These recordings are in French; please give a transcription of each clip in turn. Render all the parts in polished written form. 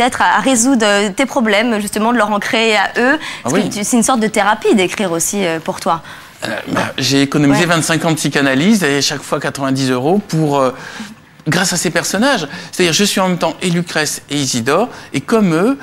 peut-être à résoudre tes problèmes, justement de leur en créer à eux. C'est une sorte de thérapie d'écrire aussi pour toi. J'ai économisé 25 ans de psychanalyse et chaque fois 90 € pour... grâce à ces personnages. C'est-à-dire, je suis en même temps et Lucrèce et Isidore, et comme eux,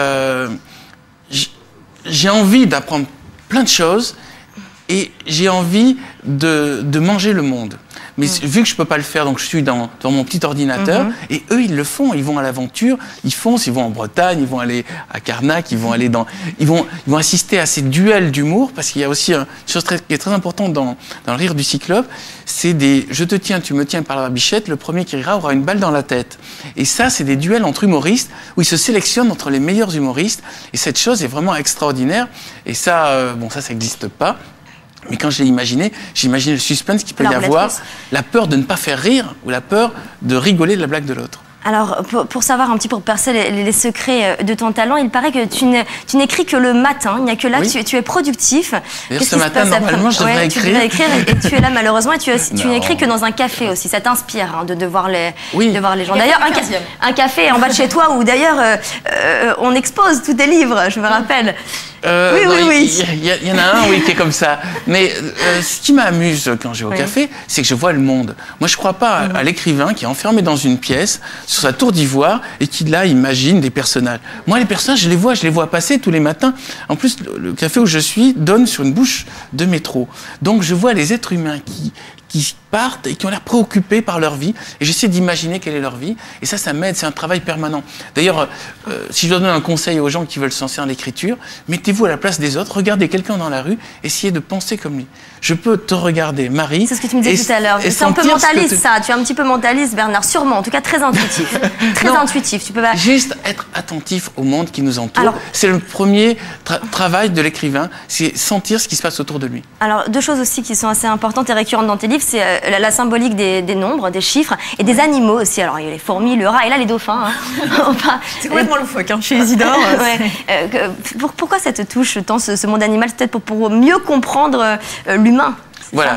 j'ai envie d'apprendre plein de choses et j'ai envie de manger le monde. Mais vu que je ne peux pas le faire, donc je suis dans mon petit ordinateur, et eux, ils le font, ils vont à l'aventure, ils foncent, ils vont en Bretagne, ils vont aller à Carnac, ils vont assister à ces duels d'humour, parce qu'il y a aussi une chose qui est très importante dans le rire du Cyclope, c'est des « je te tiens, tu me tiens par la barbichette », le premier qui rira aura une balle dans la tête. Et ça, c'est des duels entre humoristes, où ils se sélectionnent entre les meilleurs humoristes, et cette chose est vraiment extraordinaire, et ça, ça n'existe pas. Mais quand je l'ai imaginé, j'imaginais le suspense qu'il peut y avoir, la peur de ne pas faire rire ou la peur de rigoler de la blague de l'autre. Alors, pour savoir un petit peu, pour percer les secrets de ton talent, il paraît que tu n'écris que le matin, il n'y a que là que tu es productif. D'ailleurs, ce matin, normalement, je devrais écrire. Tu devrais écrire et tu es là malheureusement, et tu n'écris que dans un café aussi. Ça t'inspire de voir les gens. D'ailleurs, un café en bas de chez toi où d'ailleurs on expose tous tes livres, je me rappelle. Oui. Il y en a un, qui est comme ça. Mais ce qui m'amuse quand je vais au café, c'est que je vois le monde. Moi, je ne crois pas à l'écrivain qui est enfermé dans une pièce, sur sa tour d'ivoire, et qui, là, imagine des personnages. Moi, les personnages, je les vois passer tous les matins. En plus, le café où je suis donne sur une bouche de métro. Donc, je vois les êtres humains qui partent et qui ont l'air préoccupés par leur vie, et j'essaie d'imaginer quelle est leur vie, et ça m'aide, c'est un travail permanent. D'ailleurs, si je dois donner un conseil aux gens qui veulent se lancer dans l'écriture, mettez-vous à la place des autres, regardez quelqu'un dans la rue, essayez de penser comme lui. Je peux te regarder, Marie. C'est ce que tu me disais tout à l'heure. C'est un peu mentaliste, ça. Tu es un petit peu mentaliste, Bernard, sûrement. En tout cas, très intuitif. Intuitif. Tu peux pas... Juste être attentif au monde qui nous entoure. C'est le premier travail de l'écrivain, c'est sentir ce qui se passe autour de lui. Alors, deux choses aussi qui sont assez importantes et récurrentes dans tes livres, c'est la symbolique des nombres, des chiffres, et des animaux aussi. Alors, il y a les fourmis, le rat, et là, les dauphins. C'est complètement loufoque, chez Isidore. Pourquoi ça te touche tant ce monde animal? C'est peut-être pour mieux comprendre l'humain. Voilà.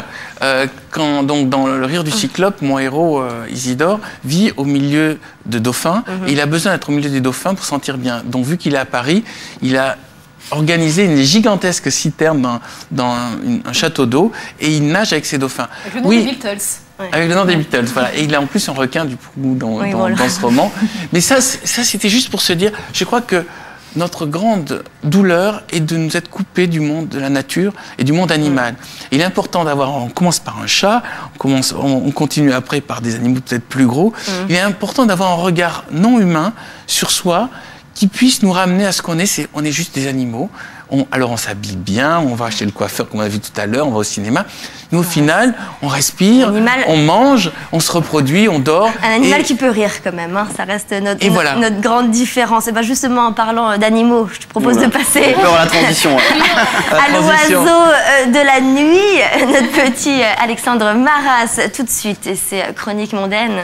Donc, dans le rire du Cyclope, mon héros, Isidore, vit au milieu de dauphins, et il a besoin d'être au milieu des dauphins pour se sentir bien. Donc, vu qu'il est à Paris, il a organisé une gigantesque citerne dans un château d'eau, et il nage avec ses dauphins. Avec le nom des Beatles. Avec le nom des Beatles, voilà. Et il a en plus un requin, du coup, dans ce roman. Mais ça c'était juste pour se dire, je crois que notre grande douleur est de nous être coupés du monde de la nature et du monde animal. Il est important on commence par un chat, on continue après par des animaux peut-être plus gros. Il est important d'avoir un regard non humain sur soi qui puisse nous ramener à ce qu'on est. On est juste des animaux. Alors on s'habille bien, on va chez le coiffeur comme on a vu tout à l'heure, on va au cinéma. Mais au final, on respire, on mange, on se reproduit, on dort. Un animal qui peut rire quand même, ça reste notre grande différence. Et bien justement, en parlant d'animaux, je te propose de passer la transition, à l'oiseau de la nuit, notre petit Alexandre Maras, tout de suite. Et c'est Chroniques mondaines.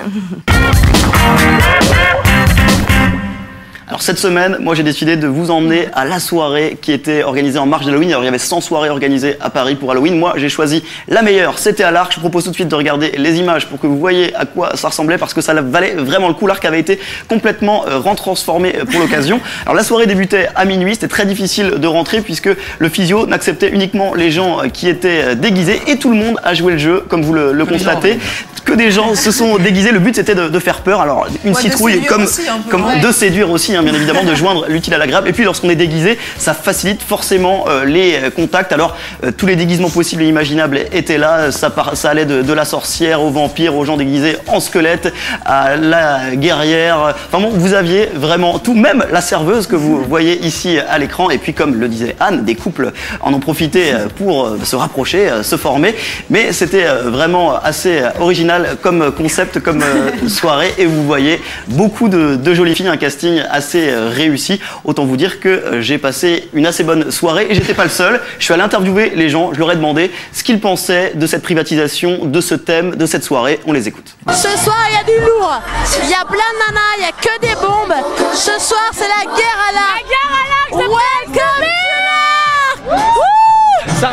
Alors cette semaine, moi j'ai décidé de vous emmener à la soirée qui était organisée en marge d'Halloween. Alors il y avait 100 soirées organisées à Paris pour Halloween. Moi j'ai choisi la meilleure, c'était à l'Arc. Je vous propose tout de suite de regarder les images pour que vous voyez à quoi ça ressemblait, parce que ça valait vraiment le coup. L'Arc avait été complètement retransformé pour l'occasion. Alors la soirée débutait à minuit, c'était très difficile de rentrer puisque le physio n'acceptait uniquement les gens qui étaient déguisés, et tout le monde a joué le jeu, comme vous le constatez. Que des gens se sont déguisés, le but c'était de faire peur. Alors une citrouille comme de séduire aussi, bien évidemment, de joindre l'utile à l'agréable. Et puis lorsqu'on est déguisé, ça facilite forcément les contacts. Alors tous les déguisements possibles et imaginables étaient là. Ça allait de la sorcière au vampire, aux gens déguisés en squelette, à la guerrière. Enfin bon, vous aviez vraiment tout, même la serveuse que vous voyez ici à l'écran. Et puis comme le disait Anne, des couples en ont profité pour se rapprocher, se former. Mais c'était vraiment assez original comme concept, comme soirée. Et vous voyez beaucoup de jolies filles, un casting assez réussi. Autant vous dire que j'ai passé une assez bonne soirée, et j'étais pas le seul. Je suis allé interviewer les gens, je leur ai demandé ce qu'ils pensaient de cette privatisation, de ce thème, de cette soirée. On les écoute. Ce soir, il y a du lourd, il y a plein de nanas, il y a que des bombes. Ce soir, c'est la guerre à l'Arc. La guerre à l'Arc. Welcome to l'Arc. Ça représente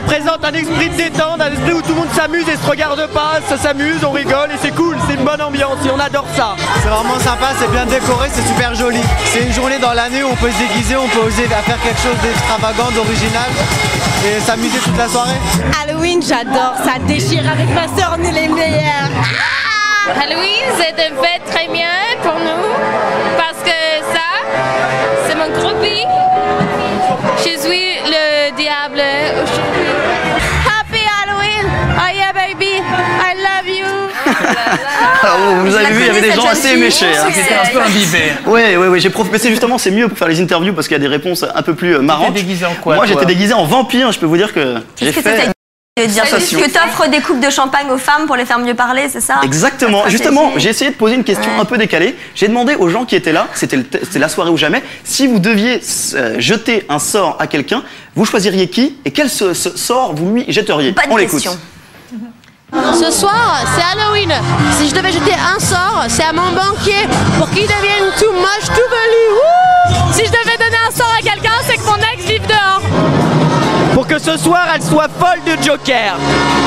un esprit de détente, un esprit où tout le monde s'amuse et se regarde pas, ça s'amuse, on rigole et c'est cool, c'est une bonne ambiance et on adore ça. C'est vraiment sympa, c'est bien décoré, c'est super joli. C'est une journée dans l'année où on peut se déguiser, on peut oser faire quelque chose d'extravagant, d'original et s'amuser toute la soirée. Halloween, j'adore, ça déchire avec ma soeur, on est les meilleurs. Halloween, c'est une fête très bien pour nous parce que ça, c'est mon groupie. Je suis le diable aujourd'hui. Happy Halloween! Oh yeah baby, I love you! Alors, vous avez vu, il y avait des gens assez éméchés. Hein. C'était un peu imbibé. Oui, j'ai profité. Mais c'est justement, c'est mieux pour faire les interviews parce qu'il y a des réponses un peu plus marrantes. T'étais déguisé en quoi? Moi, j'étais déguisé en vampire. Je peux vous dire que j'ai fait. Que t'offres des coupes de champagne aux femmes pour les faire mieux parler, c'est ça? Exactement. Justement, j'ai essayé de poser une question un peu décalée. J'ai demandé aux gens qui étaient là, c'était la soirée ou jamais, si vous deviez jeter un sort à quelqu'un, vous choisiriez qui et quel sort vous lui jetteriez? On l'écoute. Ce soir, c'est Halloween. Si je devais jeter un sort, c'est à mon banquier pour qu'il devienne tout moche, tout velu. Si je devais donner un sort à quelqu'un, c'est que mon ex vive dehors. Pour que ce soir, elle soit folle de Joker.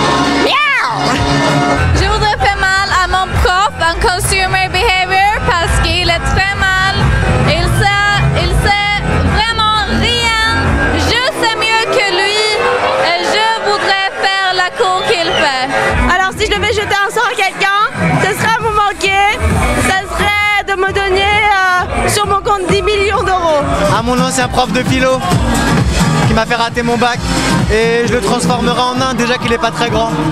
Je voudrais faire mal à mon prof en consumer behavior parce qu'il est très mal. Il sait vraiment rien. Je sais mieux que lui et je voudrais faire la cour qu'il fait. Alors si je devais jeter un sort à quelqu'un, ce serait à mon banquier. Ça serait de me donner sur mon compte 10 millions d'euros. À mon ancien prof de philo qui m'a fait rater mon bac et je le transformerai en nain déjà qu'il est pas très grand.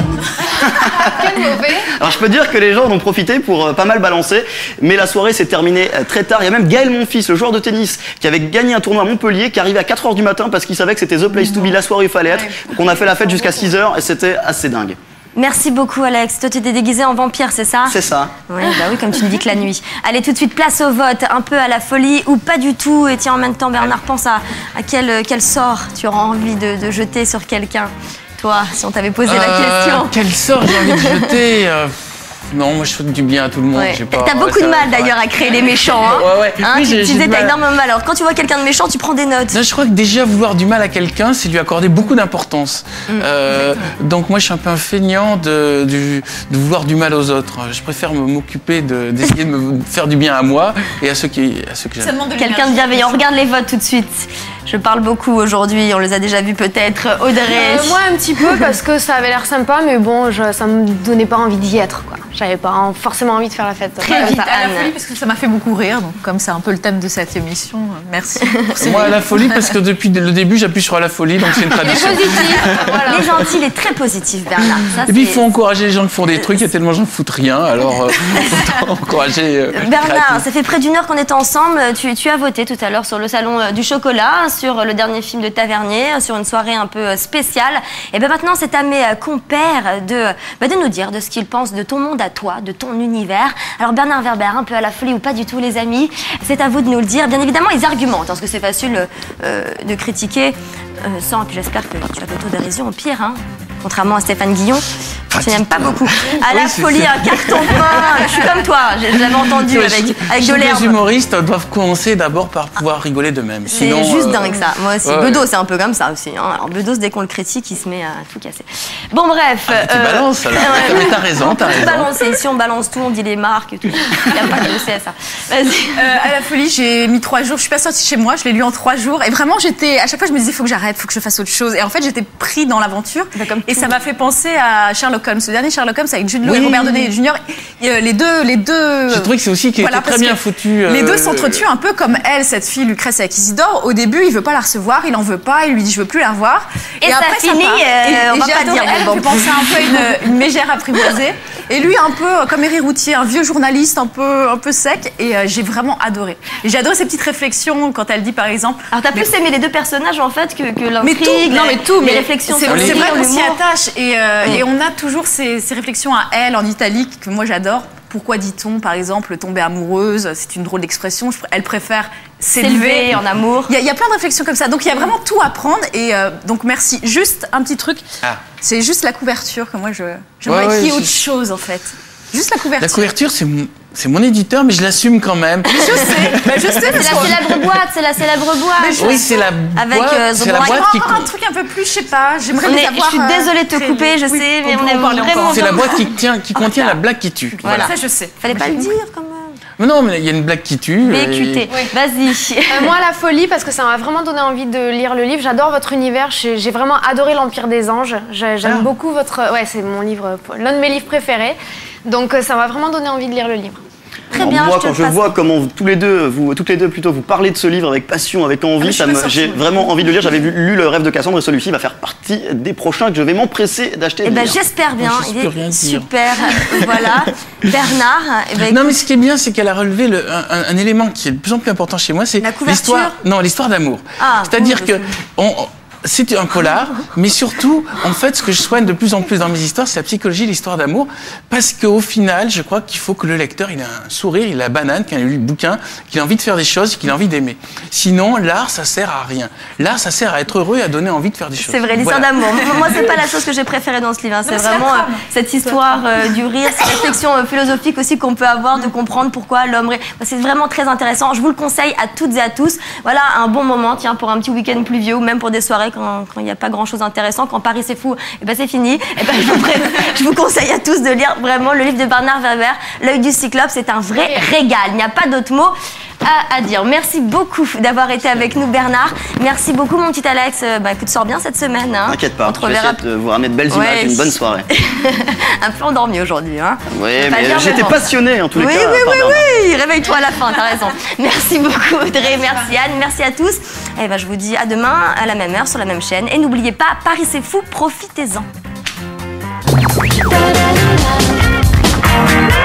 Quel mauvais. Alors je peux dire que les gens en ont profité pour pas mal balancer, mais la soirée s'est terminée très tard. Il y a même Gaël Monfils, le joueur de tennis, qui avait gagné un tournoi à Montpellier, qui arrivait à 4h du matin parce qu'il savait que c'était the place to be, la soirée où il fallait être. Donc on a fait la fête jusqu'à 6h et c'était assez dingue. Merci beaucoup Alex. Toi tu étais déguisé en vampire, c'est ça? C'est ça. Oui, bah oui, comme tu me dis que la nuit. Allez, tout de suite, place au vote, un peu à la folie ou pas du tout. Et tiens, en même temps, Bernard, pense à quel sort tu auras envie de jeter sur quelqu'un. Toi, si on t'avait posé la question. Quel sort j'ai envie de jeter Non, moi je souhaite du bien à tout le monde. T'as beaucoup de mal d'ailleurs à créer les méchants. Hein. Ouais. Hein, Oui, tu disais t'as mal. énormément de mal. Alors quand tu vois quelqu'un de méchant, tu prends des notes. Non, je crois que déjà vouloir du mal à quelqu'un, c'est lui accorder beaucoup d'importance. Donc moi je suis un peu un feignant de vouloir du mal aux autres. Je préfère m'occuper d'essayer de me faire du bien à moi et à ceux que j'aime. Quelqu'un de bienveillant. Regarde les votes tout de suite. Je parle beaucoup aujourd'hui, on les a déjà vus peut-être. Audrey. Moi un petit peu parce que ça avait l'air sympa, mais bon, ça me donnait pas envie d'y être, quoi. J'avais pas forcément envie de faire la fête. Très vite, à la Anne. folie parce que ça m'a fait beaucoup rire, donc comme c'est un peu le thème de cette émission, merci. Moi à la folie parce que depuis le début j'appuie sur la folie, donc c'est une tradition. Les gentils, il est très positif, Bernard. Ça, Et puis il faut encourager les gens qui font des trucs, il y a tellement de gens qui foutent rien, alors faut encourager. Bernard, ça fait près d'1 heure qu'on est ensemble. Tu as voté tout à l'heure sur le salon du chocolat, sur le dernier film de Tavernier, sur une soirée un peu spéciale. Et bien maintenant, c'est à mes compères de nous dire de ce qu'ils pensent de ton monde à toi, de ton univers. Alors Bernard Werber, un peu à la folie ou pas du tout, les amis, c'est à vous de nous le dire. Bien évidemment, ils argumentent, parce que c'est facile de critiquer sans. Et puis j'espère que tu as l'autodérision au pire, hein. Contrairement à Stéphane Guillon, tu n'aimes pas beaucoup. À la folie, un carton plein. Je suis comme toi, je l'avais entendu avec de l'herbe. Les humoristes doivent commencer d'abord par pouvoir rigoler d'eux-mêmes. C'est juste dingue ça. Moi aussi. Bedos, c'est un peu comme ça aussi. Hein. Alors Bedos, dès qu'on le critique, il se met à tout casser. Bon bref. Tu balances alors. Mais t'as raison, t'as raison. Balancer. Si on balance tout, on dit les marques et tout. Il n'y a pas que le CSA. Vas-y. À la folie, j'ai mis 3 jours. Je suis pas sortie chez moi. Je l'ai lu en 3 jours. Et vraiment, à chaque fois, je me disais, faut que j'arrête, faut que je fasse autre chose. Et en fait, j'étais pris dans l'aventure. Et ça m'a fait penser à Sherlock Holmes. Le dernier Sherlock Holmes avec Jude Law et Robert Downey Jr. Les deux. J'ai trouvé que c'est aussi qui était très bien foutu. Les deux s'entretuent un peu comme elle, cette fille Lucrèce avec Isidore. Au début, il veut pas la recevoir, il en veut pas, il lui dit je veux plus la revoir. Et ça après, finit. On va j'ai pas adoré. dire. Elle me fait penser un peu à une mégère apprivoisée. Et lui, un peu comme Éric Routier, un vieux journaliste un peu sec. Et j'ai vraiment adoré. Et j'ai adoré ses petites réflexions quand elle dit par exemple. Alors t'as plus aimé les deux personnages en fait que l'intrigue. Mais les réflexions. C'est vrai qu'on s'y attache et on a toujours ces réflexions à elle en italique que moi j'adore. Pourquoi dit-on, par exemple, tomber amoureuse? C'est une drôle d'expression. Elle préfère s'élever en amour. Il y a plein de réflexions comme ça. Donc il y a vraiment tout à prendre. Et donc merci. Juste un petit truc. C'est juste la couverture que moi j'aimerais qu'il y ait autre chose en fait. Juste la couverture. La couverture, C'est mon éditeur, mais je l'assume quand même. Je sais, mais je sais. C'est la célèbre boîte, c'est la célèbre boîte. Oui, c'est la Avec boîte, c'est la boîte qui... un truc un peu plus, je sais pas, j'aimerais les Je avoir. suis désolée de te couper, je sais, mais on est vraiment... C'est la boîte qui contient la blague qui tue. Voilà. Ça, je sais. Fallait pas le dire, quand même. Mais non, mais il y a une blague qui tue. VQT. Vas-y. Moi, la folie, parce que ça m'a vraiment donné envie de lire le livre. J'adore votre univers. J'ai vraiment adoré l'Empire des Anges. J'aime beaucoup votre... Ouais, c'est mon livre, l'un de mes livres préférés. Donc, ça m'a vraiment donné envie de lire le livre. Très bien, moi, quand je vois comment toutes les deux, vous parlez de ce livre avec passion, avec envie, j'ai vraiment envie de le lire. J'avais lu Le Rêve de Cassandre et celui-ci va faire partie des prochains que je vais m'empresser d'acheter. Eh ben, j'espère bien. Il est super. Voilà. Bernard. Non, mais ce qui est bien, c'est qu'elle a relevé un élément qui est de plus en plus important chez moi, c'est l'histoire d'amour. C'est-à-dire que c'est un polar, mais surtout, en fait, ce que je soigne de plus en plus dans mes histoires, c'est la psychologie de l'histoire d'amour, parce qu'au final, je crois qu'il faut que le lecteur, il ait un sourire, il a la banane, qu'il a lu le bouquin, qu'il a envie de faire des choses, qu'il a envie d'aimer. Sinon, l'art, ça sert à rien. L'art, ça sert à être heureux et à donner envie de faire des choses. C'est vrai, l'histoire d'amour. Moi, c'est pas la chose que j'ai préférée dans ce livre. C'est vraiment cette histoire du rire, cette réflexion philosophique aussi qu'on peut avoir, de comprendre pourquoi l'homme... C'est vraiment très intéressant. Je vous le conseille à toutes et à tous. Voilà, un bon moment, tiens, pour un petit week-end pluvieux ou même pour des soirées quand il n'y a pas grand-chose d'intéressant, quand Paris c'est fou, et ben c'est fini. Et ben je vous conseille à tous de lire vraiment le livre de Bernard Werber, L'œil du cyclope, c'est un vrai régal. Il n'y a pas d'autre mot à dire. Merci beaucoup d'avoir été avec nous, Bernard. Merci beaucoup, mon petit Alex. Écoute, sors bien cette semaine. Hein. T'inquiète pas, je vais essayer de vous ramener de belles images, une bonne soirée. Un peu endormi aujourd'hui. Hein. Oui, mais j'étais passionné en tous les cas. Oui, réveille-toi à la fin, t'as raison. Merci beaucoup, Audrey, merci Anne, merci à tous. Et je vous dis à demain, à la même heure, sur la même chaîne. Et n'oubliez pas, Paris c'est fou, profitez-en.